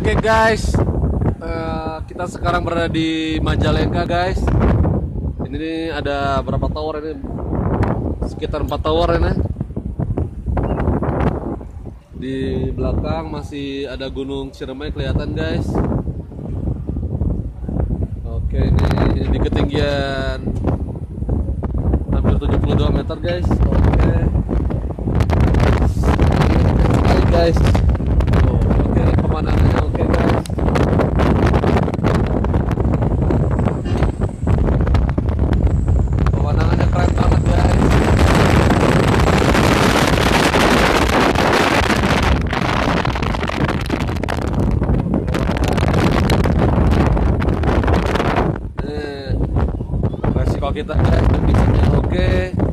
Oke guys, kita sekarang berada di Majalengka guys. Ini ada berapa tower ini? Sekitar 4 tower ini. Di belakang masih ada Gunung Ciremai kelihatan guys. Oke, ini di ketinggian hampir 72 meter guys. Oke. Sekali guys. Oke, pemandangannya oke guys. Pemandangannya keren banget guys. Resiko kita guys, bisanya oke.